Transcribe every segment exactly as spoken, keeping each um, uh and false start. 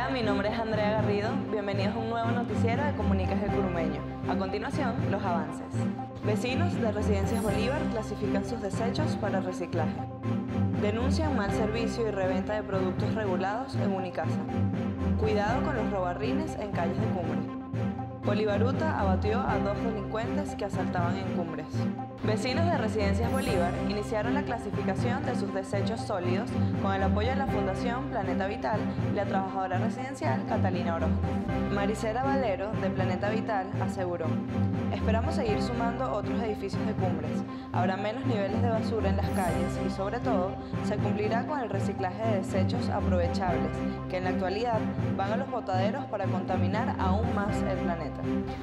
Hola, mi nombre es Andrea Garrido. Bienvenidos a un nuevo noticiero de Comunicas El Curumeño. A continuación, los avances. Vecinos de Residencias Bolívar clasifican sus desechos para reciclaje. Denuncian mal servicio y reventa de productos regulados en Unicasa. Cuidado con los robarrines en calles de Cumbre. Bolivaruta abatió a dos delincuentes que asaltaban en Cumbres. Vecinos de Residencias Bolívar iniciaron la clasificación de sus desechos sólidos con el apoyo de la Fundación Planeta Vital y la trabajadora residencial Catalina Orozco. Maricela Valero, de Planeta Vital, aseguró: esperamos seguir sumando otros edificios de Cumbres. Habrá menos niveles de basura en las calles y, sobre todo, se cumplirá con el reciclaje de desechos aprovechables, que en la actualidad van a los botaderos para contaminar aún más el planeta.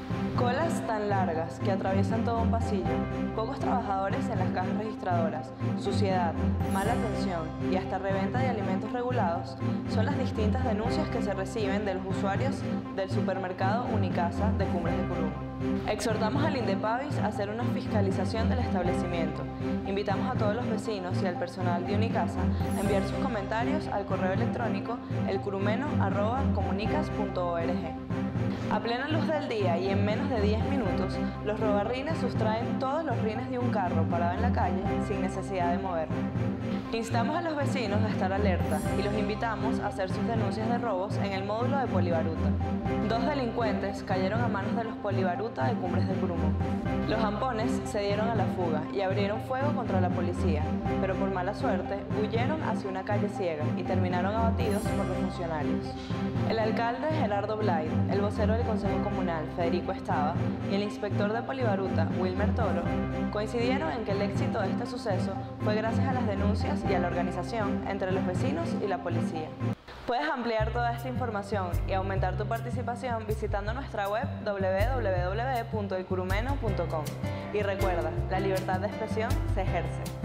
Colas tan largas que atraviesan todo un pasillo, pocos trabajadores en las cajas registradoras, suciedad, mala atención y hasta reventa de alimentos regulados son las distintas denuncias que se reciben de los usuarios del supermercado Unicasa de Cumbres de Curumo. Exhortamos al Indepavis a hacer una fiscalización del establecimiento. Invitamos a todos los vecinos y al personal de Unicasa a enviar sus comentarios al correo electrónico elcurumeno arroba comunicas punto org. A plena luz del día y en menos de diez minutos, los robarrines sustraen todos los rines de un carro parado en la calle sin necesidad de moverlo. Instamos a los vecinos a estar alerta y los invitamos a hacer sus denuncias de robos en el módulo de Polibaruta. Dos delincuentes cayeron a manos de los Polibaruta de Cumbres de Curumo. Los ampones se dieron a la fuga y abrieron fuego contra la policía, pero por mala suerte huyeron hacia una calle ciega y terminaron abatidos por los funcionarios. El alcalde Gerardo Blay, el vocero del Consejo Comunal Federico Estava y el inspector de Polibaruta Wilmer Toro coincidieron en que el éxito de este suceso fue gracias a las denuncias y a la organización entre los vecinos y la policía. Puedes ampliar toda esta información y aumentar tu participación visitando nuestra web doble u doble u doble u punto el curumeno punto com. Y recuerda, la libertad de expresión se ejerce.